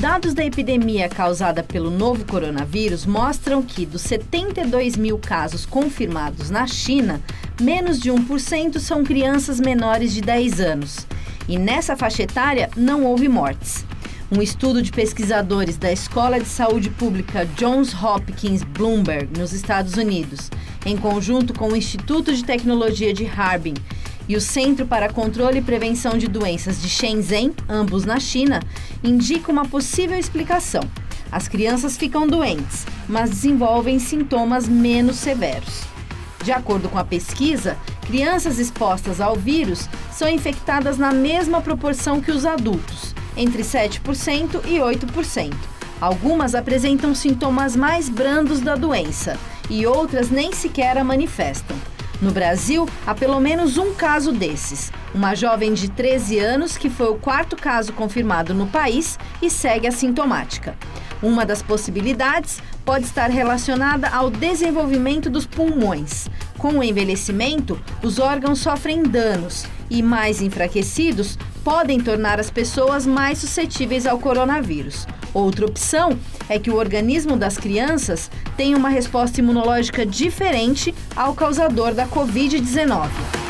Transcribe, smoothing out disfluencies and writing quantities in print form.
dados da epidemia causada pelo novo coronavírus mostram que, dos 72 mil casos confirmados na China, menos de 1% são crianças menores de 10 anos. E nessa faixa etária não houve mortes. Um estudo de pesquisadores da Escola de Saúde Pública Johns Hopkins Bloomberg, nos Estados Unidos, em conjunto com o Instituto de Tecnologia de Harbin e o Centro para Controle e Prevenção de Doenças de Shenzhen, ambos na China, indica uma possível explicação. As crianças ficam doentes, mas desenvolvem sintomas menos severos. De acordo com a pesquisa, crianças expostas ao vírus são infectadas na mesma proporção que os adultos, entre 7% e 8%. Algumas apresentam sintomas mais brandos da doença e outras nem sequer a manifestam. No Brasil, há pelo menos um caso desses. Uma jovem de 13 anos que foi o 4º caso confirmado no país e segue assintomática. Uma das possibilidades pode estar relacionada ao desenvolvimento dos pulmões. Com o envelhecimento, os órgãos sofrem danos e, mais enfraquecidos, podem tornar as pessoas mais suscetíveis ao coronavírus. Outra opção é que o organismo das crianças tenha uma resposta imunológica diferente ao causador da Covid-19.